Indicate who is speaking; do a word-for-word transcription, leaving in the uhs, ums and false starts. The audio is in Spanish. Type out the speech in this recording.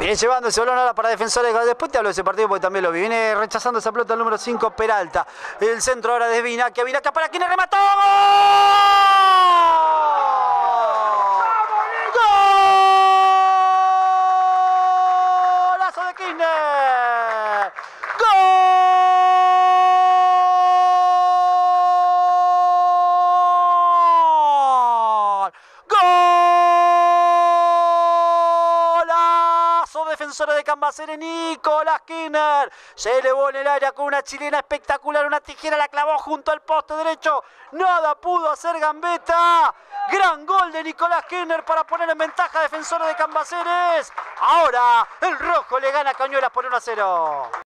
Speaker 1: Viene llevando ese balón ahora para Defensores. Después te hablo de ese partido porque también lo vi. Viene rechazando esa pelota el número cinco, Peralta. El centro ahora de Vinaca. Vinaca para quien remató. ¡Gol! ¡Golazo de Kirchner! ¡Gol! Defensores de Cambaceres, Nicolás Kirchner se elevó en el área con una chilena espectacular, una tijera la clavó junto al poste derecho, nada pudo hacer Gambetta. Gran gol de Nicolás Kirchner para poner en ventaja a Defensores de Cambaceres. Ahora el rojo le gana a Cañuelas por uno a cero.